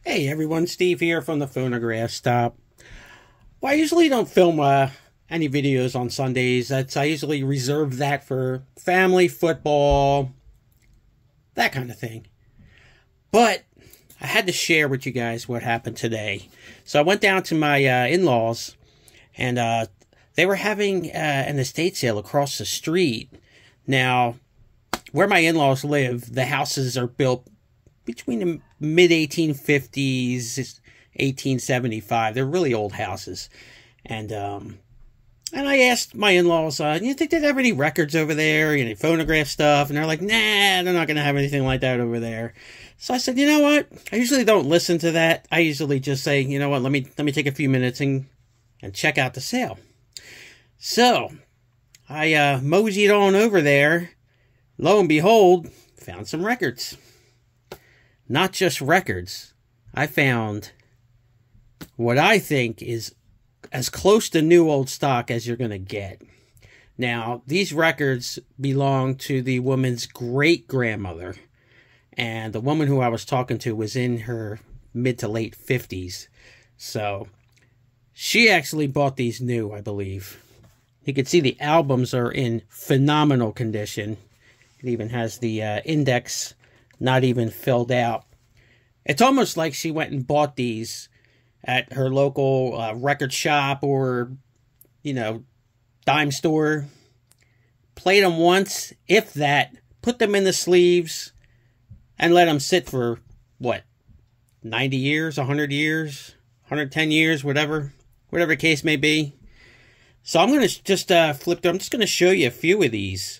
Hey everyone, Steve here from the Phonograph Stop. Well, I usually don't film any videos on Sundays. I usually reserve that for family, football, that kind of thing. But I had to share with you guys what happened today. So I went down to my in-laws, and they were having an estate sale across the street. Now, where my in-laws live, the houses are built between the mid-1850s, 1875. They're really old houses. And I asked my in-laws, you think they'd have any records over there, any phonograph stuff? And they're like, nah, they're not going to have anything like that over there. So I said, you know what? I usually don't listen to that. I usually just say, you know what, let me take a few minutes and check out the sale. So I moseyed on over there. Lo and behold, found some records. Not just records. I found what I think is as close to new old stock as you're going to get. Now, these records belong to the woman's great-grandmother. And the woman who I was talking to was in her mid to late 50s. So, she actually bought these new, I believe. You can see the albums are in phenomenal condition. It even has the index not even filled out. It's almost like she went and bought these at her local record shop or, you know, dime store. Played them once, if that, put them in the sleeves, and let them sit for, what, 90 years, 100 years, 110 years, whatever the case may be. So I'm going to just flip through. I'm just going to show you a few of these.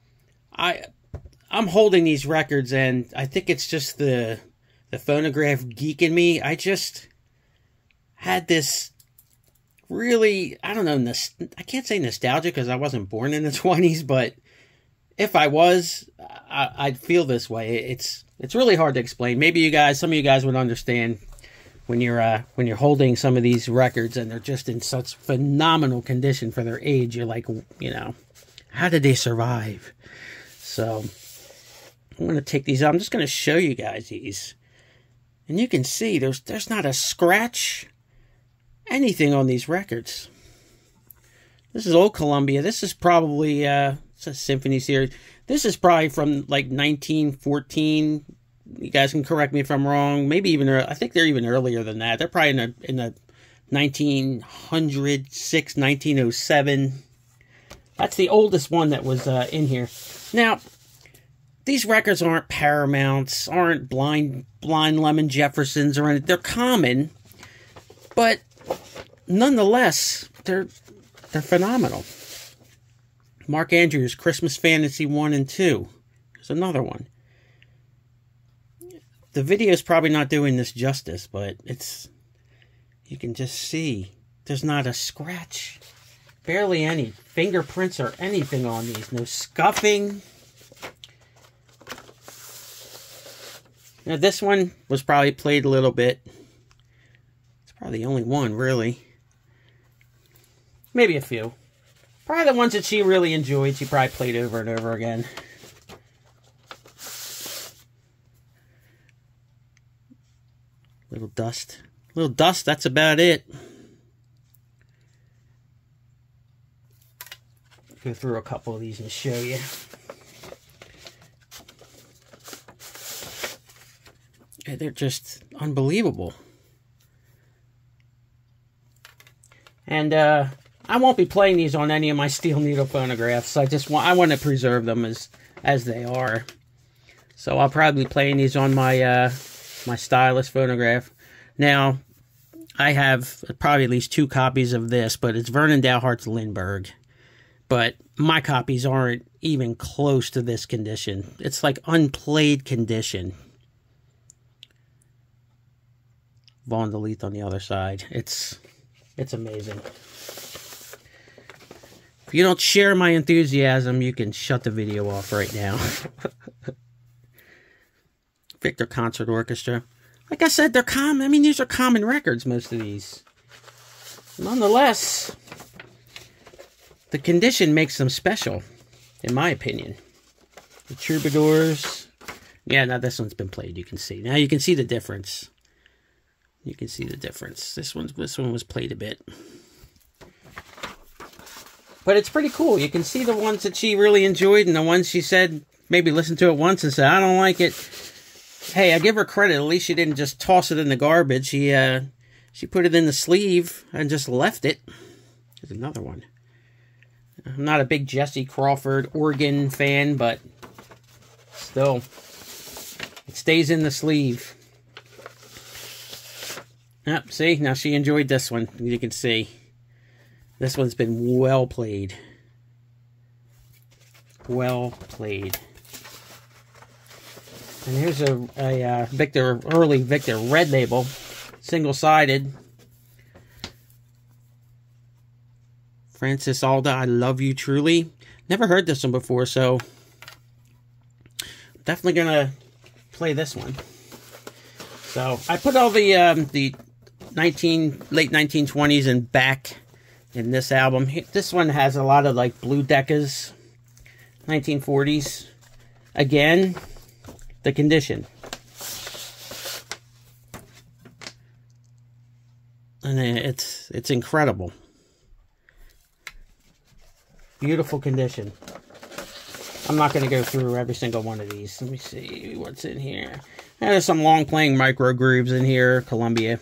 I'm holding these records, and I think it's just the phonograph geek in me. I just had this really, I don't know, I can't say nostalgia because I wasn't born in the 20s, but if I was, I'd feel this way. It's really hard to explain. Maybe some of you guys would understand when you're holding some of these records and they're just in such phenomenal condition for their age. You're like, you know, how did they survive? So I'm going to take these out. I'm just going to show you guys these. And you can see there's not a scratch, anything on these records. This is old Columbia. This is probably, it's a symphony series. This is probably from like 1914. You guys can correct me if I'm wrong. Maybe even, I think they're even earlier than that. They're probably in the 1906, 1907. That's the oldest one that was in here. Now, these records aren't Paramounts, aren't blind Lemon Jeffersons or anything. They're common, but nonetheless, they're phenomenal. Mark Andrews, Christmas Fantasy 1 and 2. There's another one. The video is probably not doing this justice, but you can just see there's not a scratch. Barely any fingerprints or anything on these. No scuffing. Now, this one was probably played a little bit. It's probably the only one, really. Maybe a few. Probably the ones that she really enjoyed. She probably played over and over again. Little dust. Little dust, that's about it. Go through a couple of these and show you. They're just unbelievable. And I won't be playing these on any of my steel needle phonographs. I want to preserve them as they are. So I'll probably be playing these on my my stylus phonograph. Now, I have probably at least 2 copies of this, but it's Vernon Dalhart's Lindbergh. But my copies aren't even close to this condition. It's like unplayed condition. Vaughn DeLeath on the other side. It's amazing. If you don't share my enthusiasm, you can shut the video off right now. Victor Concert Orchestra. Like I said, they're common. I mean, these are common records, most of these. Nonetheless, the condition makes them special, in my opinion. The Troubadours. Yeah, now this one's been played, you can see. Now you can see the difference. You can see the difference. This one was played a bit. But it's pretty cool. You can see the ones that she really enjoyed and the ones she said maybe listened to it once and said, I don't like it. Hey, I give her credit. At least she didn't just toss it in the garbage. She put it in the sleeve and just left it. There's another one. I'm not a big Jesse Crawford organ fan, but still, it stays in the sleeve. Yep, see? Now she enjoyed this one. You can see. This one's been well played. Well played. And here's a early Victor red label. Single-sided. Francis Alda, I Love You Truly. Never heard this one before, so I'm definitely going to play this one. So I put all the late 1920s and back in this album. This one has a lot of like Blue Decas, 1940s. Again, The Condition. And it's incredible. Beautiful condition. I'm not going to go through every single one of these. Let me see what's in here. There's some long playing micro grooves in here. Columbia.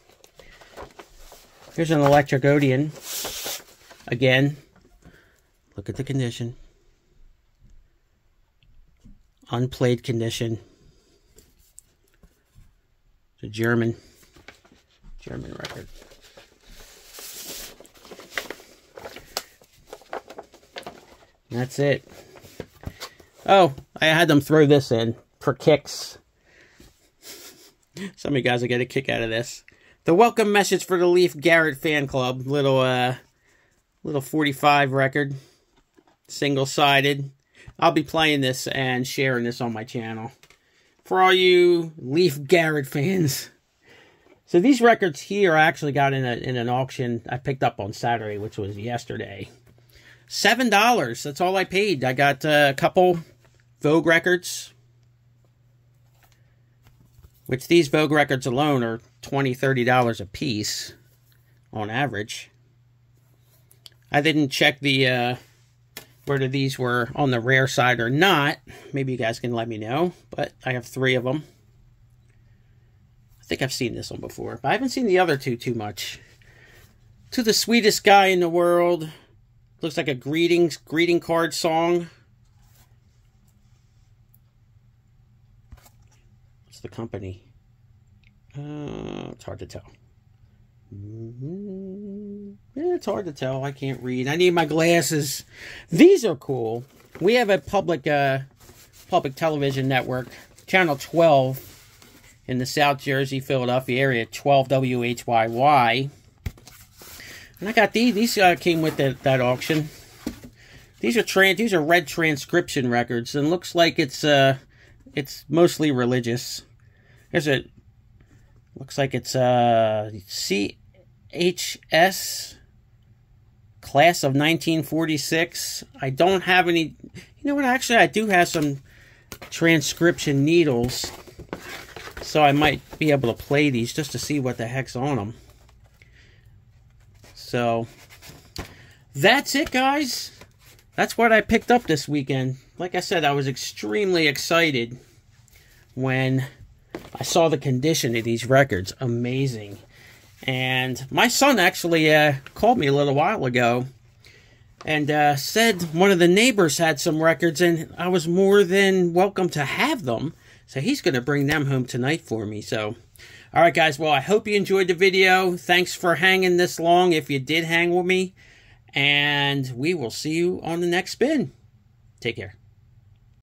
Here's an electric Odeon. Again, look at the condition. Unplayed condition. It's a German record. And that's it. Oh, I had them throw this in for kicks. Some of you guys will get a kick out of this. The welcome message for the Leaf Garrett fan club. Little 45 record. Single-sided. I'll be playing this and sharing this on my channel. For all you Leaf Garrett fans. So these records here I actually got in an auction I picked up on Saturday, which was yesterday. $7. That's all I paid. I got a couple Vogue records. Which these Vogue records alone are $20, $30 a piece on average. I didn't check the whether these were on the rare side or not. Maybe you guys can let me know. But I have 3 of them. I think I've seen this one before, but I haven't seen the other two too much. To the Sweetest Guy in the World. Looks like a greeting card song. What's the company? It's hard to tell. Yeah, it's hard to tell. I can't read. I need my glasses. These are cool. We have a public television network, Channel 12, in the South Jersey, Philadelphia area, 12 WHYY. And I got these. These came with that auction. These are red transcription records, and looks like it's mostly religious. Looks like it's CHS class of 1946. I don't have any. You know what? Actually, I do have some transcription needles, so I might be able to play these just to see what the heck's on them. So that's it, guys. That's what I picked up this weekend. Like I said, I was extremely excited when I saw the condition of these records. Amazing. And my son actually called me a little while ago and said one of the neighbors had some records, and I was more than welcome to have them. So he's going to bring them home tonight for me. So, all right, guys. Well, I hope you enjoyed the video. Thanks for hanging this long, if you did hang with me. And we will see you on the next spin. Take care.